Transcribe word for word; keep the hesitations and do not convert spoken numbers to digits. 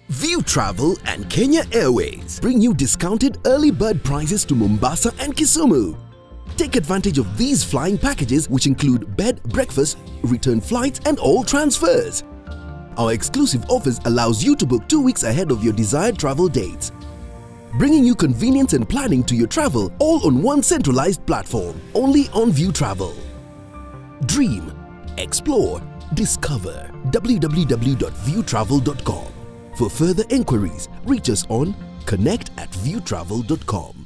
Viutravel and Kenya Airways bring you discounted early bird prices to Mombasa and Kisumu. Take advantage of these flying packages, which include bed, breakfast, return flights and all transfers. Our exclusive offers allows you to book two weeks ahead of your desired travel dates, bringing you convenience and planning to your travel all on one centralized platform, only on Viutravel. Dream, explore, discover. w w w dot viutravel dot com. For further inquiries, reach us on connect at viutravel dot com.